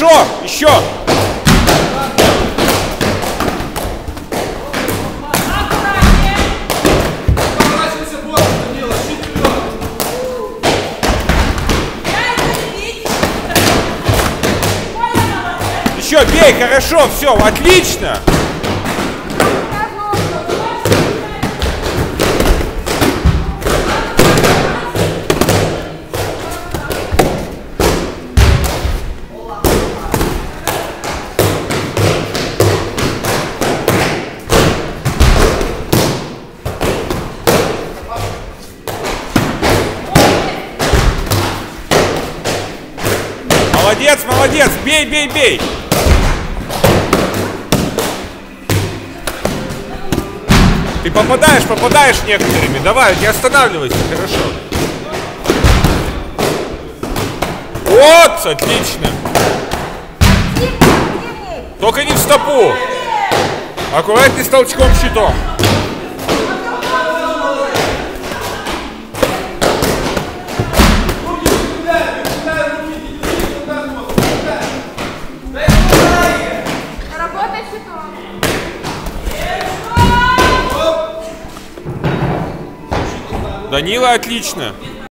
хорошо! Еще! Еще, бей, хорошо, все, отлично! Молодец, молодец, бей, бей, бей! Ты попадаешь некоторыми. Давай, не останавливайся, хорошо. Вот, отлично. Только не в стопу. Аккуратней с толчком щитом. Данила, отлично.